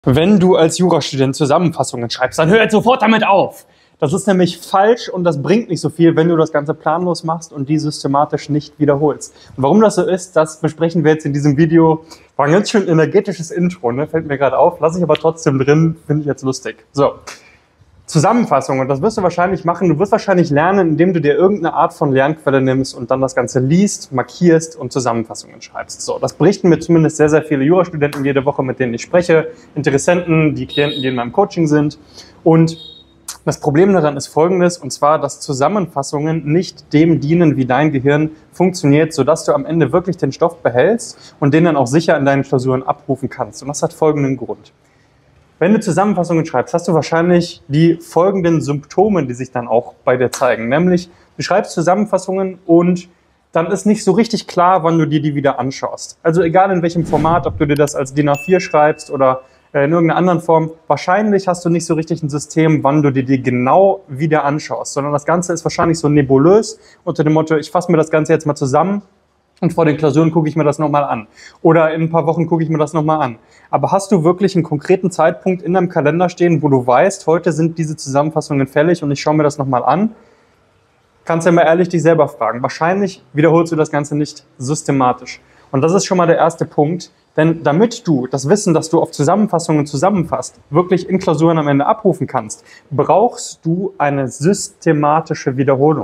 Wenn du als Jurastudent Zusammenfassungen schreibst, dann hör jetzt sofort damit auf. Das ist nämlich falsch und das bringt nicht so viel, wenn du das Ganze planlos machst und die systematisch nicht wiederholst. Und warum das so ist, das besprechen wir jetzt in diesem Video. War ein ganz schön energetisches Intro, ne? Fällt mir gerade auf, lasse ich aber trotzdem drin, finde ich jetzt lustig. So, Zusammenfassung, und das wirst du wahrscheinlich machen. Du wirst wahrscheinlich lernen, indem du dir irgendeine Art von Lernquelle nimmst und dann das Ganze liest, markierst und Zusammenfassungen schreibst. So, das berichten mir zumindest sehr, sehr viele Jurastudenten jede Woche, mit denen ich spreche, Interessenten, die Klienten, die in meinem Coaching sind. Und das Problem daran ist folgendes, und zwar, dass Zusammenfassungen nicht dem dienen, wie dein Gehirn funktioniert, sodass du am Ende wirklich den Stoff behältst und den dann auch sicher in deinen Klausuren abrufen kannst. Und das hat folgenden Grund. Wenn du Zusammenfassungen schreibst, hast du wahrscheinlich die folgenden Symptome, die sich dann auch bei dir zeigen. Nämlich, du schreibst Zusammenfassungen und dann ist nicht so richtig klar, wann du dir die wieder anschaust. Also egal in welchem Format, ob du dir das als DIN A4 schreibst oder in irgendeiner anderen Form, wahrscheinlich hast du nicht so richtig ein System, wann du dir die genau wieder anschaust, sondern das Ganze ist wahrscheinlich so nebulös unter dem Motto, ich fasse mir das Ganze jetzt mal zusammen und vor den Klausuren gucke ich mir das nochmal an. Oder in ein paar Wochen gucke ich mir das nochmal an. Aber hast du wirklich einen konkreten Zeitpunkt in deinem Kalender stehen, wo du weißt, heute sind diese Zusammenfassungen fällig und ich schaue mir das nochmal an? Kannst ja mal ehrlich dich selber fragen. Wahrscheinlich wiederholst du das Ganze nicht systematisch. Und das ist schon mal der erste Punkt. Denn damit du das Wissen, das du auf Zusammenfassungen zusammenfasst, wirklich in Klausuren am Ende abrufen kannst, brauchst du eine systematische Wiederholung.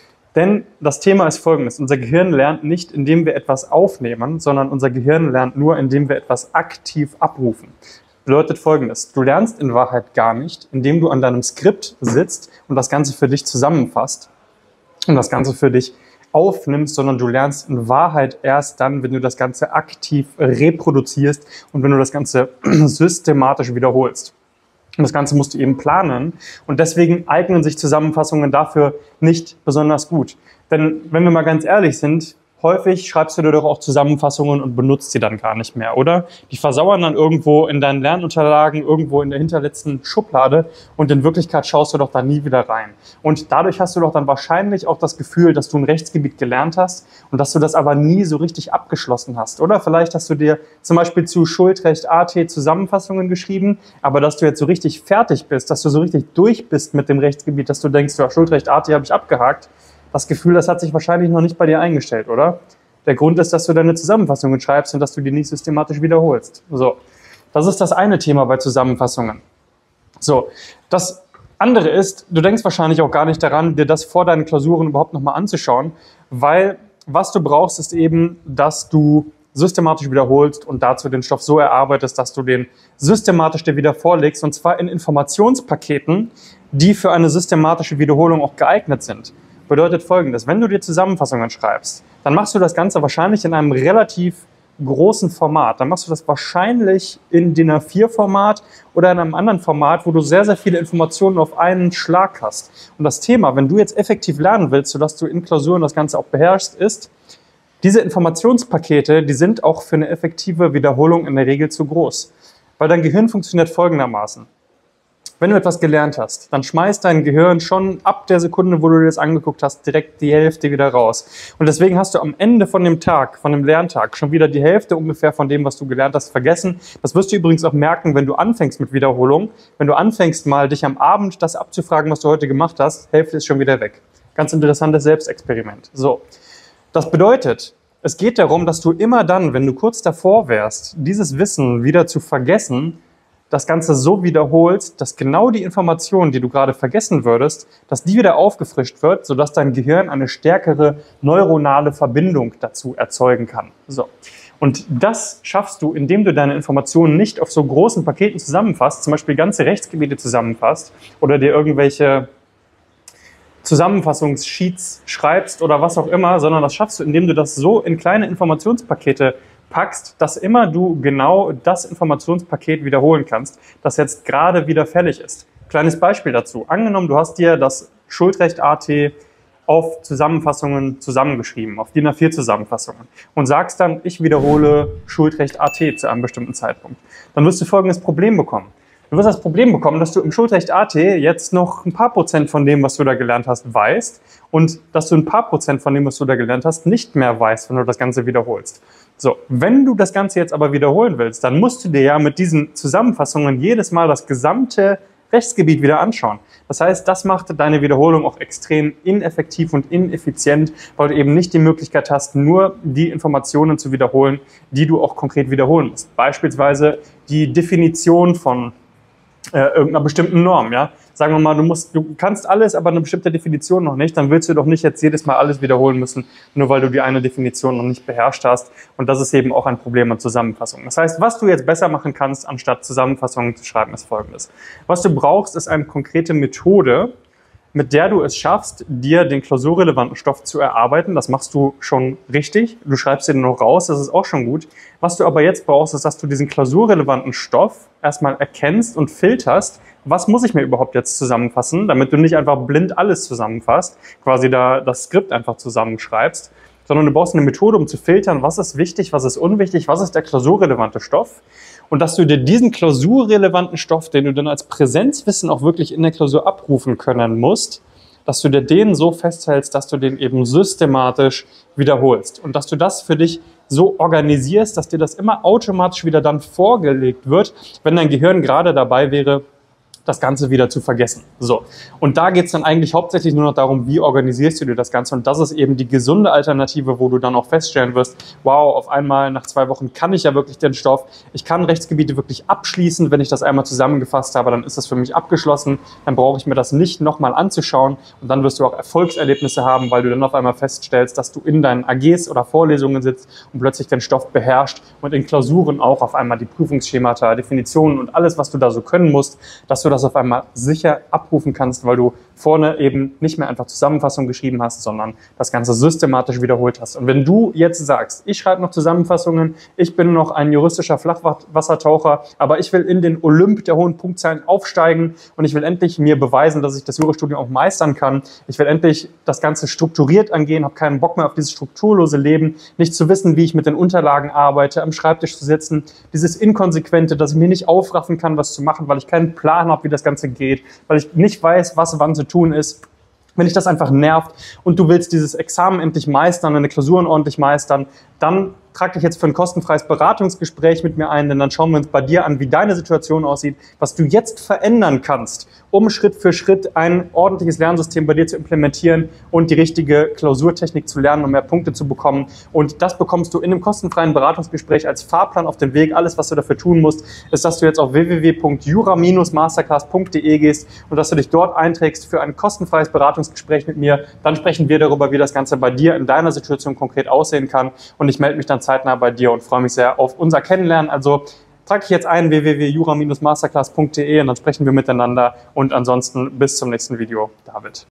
Denn das Thema ist folgendes. Unser Gehirn lernt nicht, indem wir etwas aufnehmen, sondern unser Gehirn lernt nur, indem wir etwas aktiv abrufen. Bedeutet folgendes. Du lernst in Wahrheit gar nicht, indem du an deinem Skript sitzt und das Ganze für dich zusammenfasst und das Ganze für dich aufnimmst, sondern du lernst in Wahrheit erst dann, wenn du das Ganze aktiv reproduzierst und wenn du das Ganze systematisch wiederholst. Und das Ganze musst du eben planen und deswegen eignen sich Zusammenfassungen dafür nicht besonders gut. Denn wenn wir mal ganz ehrlich sind, häufig schreibst du dir doch auch Zusammenfassungen und benutzt sie dann gar nicht mehr, oder? Die versauern dann irgendwo in deinen Lernunterlagen, irgendwo in der hinterletzten Schublade und in Wirklichkeit schaust du doch da nie wieder rein. Und dadurch hast du doch dann wahrscheinlich auch das Gefühl, dass du ein Rechtsgebiet gelernt hast und dass du das aber nie so richtig abgeschlossen hast, oder? Vielleicht hast du dir zum Beispiel zu Schuldrecht AT Zusammenfassungen geschrieben, aber dass du jetzt so richtig fertig bist, dass du so richtig durch bist mit dem Rechtsgebiet, dass du denkst, ja, Schuldrecht AT habe ich abgehakt. Das Gefühl, das hat sich wahrscheinlich noch nicht bei dir eingestellt, oder? Der Grund ist, dass du deine Zusammenfassungen schreibst und dass du die nicht systematisch wiederholst. So, das ist das eine Thema bei Zusammenfassungen. So, das andere ist, du denkst wahrscheinlich auch gar nicht daran, dir das vor deinen Klausuren überhaupt nochmal anzuschauen, weil was du brauchst, ist eben, dass du systematisch wiederholst und dazu den Stoff so erarbeitest, dass du den systematisch dir wieder vorlegst, und zwar in Informationspaketen, die für eine systematische Wiederholung auch geeignet sind. Bedeutet Folgendes, wenn du dir Zusammenfassungen schreibst, dann machst du das Ganze wahrscheinlich in einem relativ großen Format. Dann machst du das wahrscheinlich in DIN A4-Format oder in einem anderen Format, wo du sehr, sehr viele Informationen auf einen Schlag hast. Und das Thema, wenn du jetzt effektiv lernen willst, sodass du in Klausuren das Ganze auch beherrschst, ist, diese Informationspakete, die sind auch für eine effektive Wiederholung in der Regel zu groß. Weil dein Gehirn funktioniert folgendermaßen. Wenn du etwas gelernt hast, dann schmeißt dein Gehirn schon ab der Sekunde, wo du dir das angeguckt hast, direkt die Hälfte wieder raus. Und deswegen hast du am Ende von dem Tag, von dem Lerntag, schon wieder die Hälfte ungefähr von dem, was du gelernt hast, vergessen. Das wirst du übrigens auch merken, wenn du anfängst mit Wiederholung. Wenn du anfängst mal, dich am Abend das abzufragen, was du heute gemacht hast, Hälfte ist schon wieder weg. Ganz interessantes Selbstexperiment. So, das bedeutet, es geht darum, dass du immer dann, wenn du kurz davor wärst, dieses Wissen wieder zu vergessen, das Ganze so wiederholst, dass genau die Information, die du gerade vergessen würdest, dass die wieder aufgefrischt wird, sodass dein Gehirn eine stärkere neuronale Verbindung dazu erzeugen kann. So. Und das schaffst du, indem du deine Informationen nicht auf so großen Paketen zusammenfasst, zum Beispiel ganze Rechtsgebiete zusammenfasst oder dir irgendwelche Zusammenfassungssheets schreibst oder was auch immer, sondern das schaffst du, indem du das so in kleine Informationspakete packst, dass immer du genau das Informationspaket wiederholen kannst, das jetzt gerade wieder fällig ist. Kleines Beispiel dazu. Angenommen, du hast dir das Schuldrecht AT auf Zusammenfassungen zusammengeschrieben, auf DIN A4 Zusammenfassungen und sagst dann, ich wiederhole Schuldrecht AT zu einem bestimmten Zeitpunkt. Dann wirst du folgendes Problem bekommen. Du wirst das Problem bekommen, dass du im Schuldrecht AT jetzt noch ein paar Prozent von dem, was du da gelernt hast, weißt und dass du ein paar Prozent von dem, was du da gelernt hast, nicht mehr weißt, wenn du das Ganze wiederholst. So, wenn du das Ganze jetzt aber wiederholen willst, dann musst du dir ja mit diesen Zusammenfassungen jedes Mal das gesamte Rechtsgebiet wieder anschauen. Das heißt, das macht deine Wiederholung auch extrem ineffektiv und ineffizient, weil du eben nicht die Möglichkeit hast, nur die Informationen zu wiederholen, die du auch konkret wiederholen musst. Beispielsweise die Definition von irgendeiner bestimmten Norm, ja. Sagen wir mal, du kannst alles, aber eine bestimmte Definition noch nicht, dann willst du doch nicht jetzt jedes Mal alles wiederholen müssen, nur weil du die eine Definition noch nicht beherrscht hast. Und das ist eben auch ein Problem an Zusammenfassungen. Das heißt, was du jetzt besser machen kannst, anstatt Zusammenfassungen zu schreiben, ist Folgendes. Was du brauchst, ist eine konkrete Methode, mit der du es schaffst, dir den klausurrelevanten Stoff zu erarbeiten. Das machst du schon richtig. Du schreibst den noch raus, das ist auch schon gut. Was du aber jetzt brauchst, ist, dass du diesen klausurrelevanten Stoff erstmal erkennst und filterst. Was muss ich mir überhaupt jetzt zusammenfassen, damit du nicht einfach blind alles zusammenfasst, quasi da das Skript einfach zusammenschreibst, sondern du brauchst eine Methode, um zu filtern, was ist wichtig, was ist unwichtig, was ist der klausurrelevante Stoff. Und dass du dir diesen klausurrelevanten Stoff, den du dann als Präsenzwissen auch wirklich in der Klausur abrufen können musst, dass du dir den so festhältst, dass du den eben systematisch wiederholst. Und dass du das für dich so organisierst, dass dir das immer automatisch wieder dann vorgelegt wird, wenn dein Gehirn gerade dabei wäre, das Ganze wieder zu vergessen. So. Und da geht es dann eigentlich hauptsächlich nur noch darum, wie organisierst du dir das Ganze. Und das ist eben die gesunde Alternative, wo du dann auch feststellen wirst, wow, auf einmal nach 2 Wochen kann ich ja wirklich den Stoff. Ich kann Rechtsgebiete wirklich abschließen. Wenn ich das einmal zusammengefasst habe, dann ist das für mich abgeschlossen. Dann brauche ich mir das nicht nochmal anzuschauen. Und dann wirst du auch Erfolgserlebnisse haben, weil du dann auf einmal feststellst, dass du in deinen AGs oder Vorlesungen sitzt und plötzlich den Stoff beherrschst und in Klausuren auch auf einmal die Prüfungsschemata, Definitionen und alles, was du da so können musst, dass du das auf einmal sicher abrufen kannst, weil du vorne eben nicht mehr einfach Zusammenfassung geschrieben hast, sondern das Ganze systematisch wiederholt hast. Und wenn du jetzt sagst, ich schreibe noch Zusammenfassungen, ich bin noch ein juristischer Flachwassertaucher, aber ich will in den Olymp der hohen Punktzahlen aufsteigen und ich will endlich mir beweisen, dass ich das Jurastudium auch meistern kann. Ich will endlich das Ganze strukturiert angehen, habe keinen Bock mehr auf dieses strukturlose Leben, nicht zu wissen, wie ich mit den Unterlagen arbeite, am Schreibtisch zu sitzen, dieses Inkonsequente, dass ich mir nicht aufraffen kann, was zu machen, weil ich keinen Plan habe, wie das Ganze geht, weil ich nicht weiß, was wann zu tun ist. Wenn dich das einfach nervt und du willst dieses Examen endlich meistern, deine Klausuren ordentlich meistern, dann trag dich jetzt für ein kostenfreies Beratungsgespräch mit mir ein, denn dann schauen wir uns bei dir an, wie deine Situation aussieht, was du jetzt verändern kannst, um Schritt für Schritt ein ordentliches Lernsystem bei dir zu implementieren und die richtige Klausurtechnik zu lernen, um mehr Punkte zu bekommen. Und das bekommst du in einem kostenfreien Beratungsgespräch als Fahrplan auf den Weg. Alles, was du dafür tun musst, ist, dass du jetzt auf www.jura-masterclass.de gehst und dass du dich dort einträgst für ein kostenfreies Beratungsgespräch mit mir. Dann sprechen wir darüber, wie das Ganze bei dir in deiner Situation konkret aussehen kann. Und ich melde mich dann zeitnah bei dir und freue mich sehr auf unser Kennenlernen. Also trag dich jetzt ein, www.jura-masterclass.de, und dann sprechen wir miteinander. Und ansonsten bis zum nächsten Video. David.